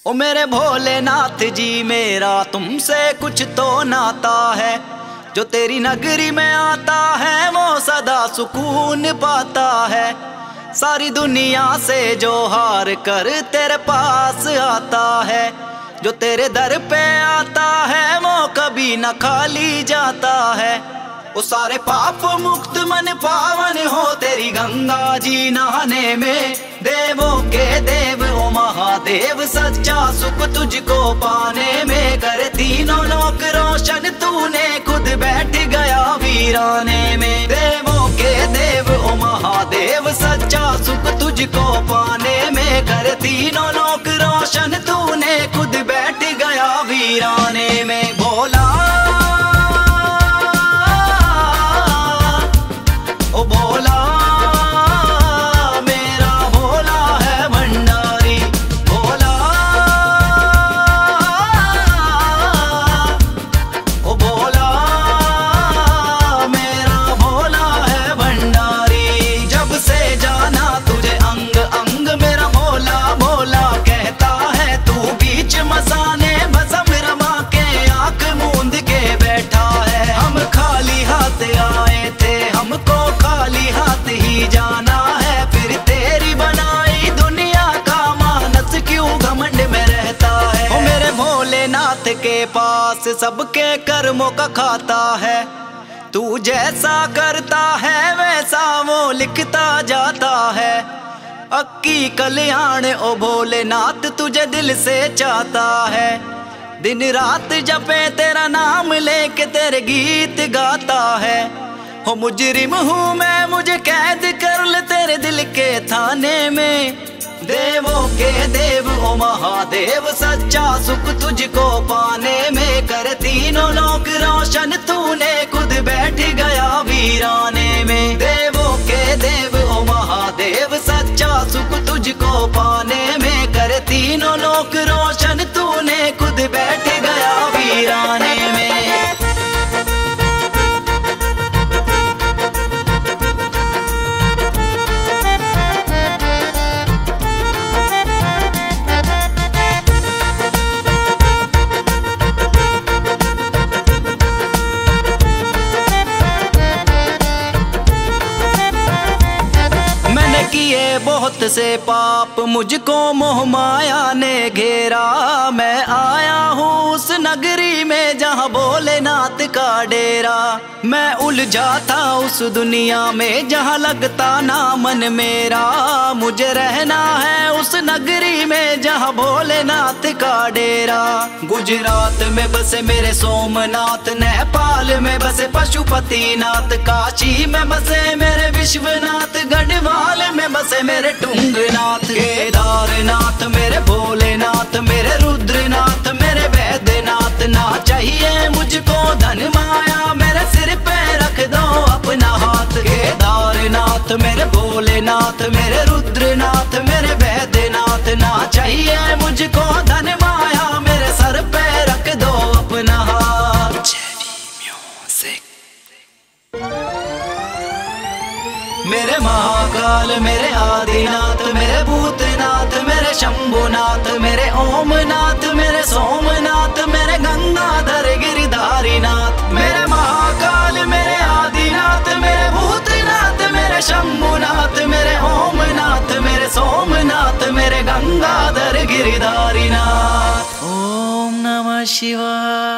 ओ मेरे भोलेनाथ जी मेरा तुमसे कुछ तो नाता है। जो तेरी नगरी में आता है वो सदा सुकून पाता है। सारी दुनिया से जो हार कर तेरे पास आता है। जो तेरे दर पे आता है वो कभी न खाली जाता है। वो सारे पाप मुक्त मन पावन हो तेरी गंगा जी नहाने में। देवों के देव ओ महादेव सच्चा सुख तुझको पाने में। कर तीनों लोक रोशन तूने खुद बैठ गया वीराने में। देवों के देव ओ महादेव सच्चा सुख तुझको पाने में। कर तीनों लोक रोशन तूने खुद बैठ गया वीराने में। भोला ओ भोला मेरा भोला है भंडारी। भोला ओ भोला मेरा भोला है भंडारी। जब से जाना तुझे अंग अंग मेरा भोला भोला कहता है। तू बीच मसाने भस्म रमा के आंख मूंद के बैठा है। हम खाली हाथ आए थे हमको खाली हाथ ही जाना है। फिर तेरी बनाई दुनिया का मानस क्यों घमंड में रहता है। ओ मेरे भोलेनाथ के पास सबके कर्मों का खाता है। तू जैसा करता है वैसा वो लिखता जाता है। अक्की कल्याण ओ भोलेनाथ तुझे दिल से चाहता है। दिन रात जपे तेरा नाम लेके तेरे गीत गाता है। हो मुजरिम हूँ मैं मुझे कैद कर ले तेरे दिल के थाने में। देवों के देव ओ महादेव सच्चा सुख तुझको पाने में। कर तीनों लोक रोशन तूने खुद बैठ गया वीराने में। देवों के देव ओ महादेव सच्चा सुख तुझको पाने में। कर तीनों लोक रोशन तूने खुद बैठ गया वीराने में। किए बहुत से पाप मुझको मोह माया ने घेरा। मैं आया हूँ उस नगरी में जहाँ भोलेनाथ का डेरा। मैं उलझा था उस दुनिया में जहाँ लगता ना मन मेरा। मुझे रहना है उस नगरी में जहाँ भोलेनाथ का डेरा। गुजरात में बसे मेरे सोमनाथ, नेपाल में बसे पशुपतिनाथ, काशी में बसे मेरे विश्वनाथ, गढ़वाल में बसे मेरे टुंगनाथ, केदारनाथ मेरे भोलेनाथ, मेरे रुद्रनाथ मेरे वैद्यनाथ। ना चाहिए मुझको धन माया मेरे सिर पे रख दो अपना हाथ। केदारनाथ मेरे भोलेनाथ मेरे रुद्रनाथ मेरे वैद्यनाथ। ना चाहिए मुझको धन माया मेरे सर पे रख दो अपना हाथ। मेरे महाकाल मेरे आदिनाथ मेरे भूतनाथ मेरे शंभुनाथ मेरे ओमनाथ मेरे सोमनाथ मेरे गंगाधर गिरिधारीनाथ। मेरे महाकाल मेरे आदिनाथ मेरे भूतनाथ मेरे शंभुनाथ मेरे ओमनाथ मेरे सोमनाथ मेरे गंगाधर गिरिधारीनाथ। ओम नमः शिवाय।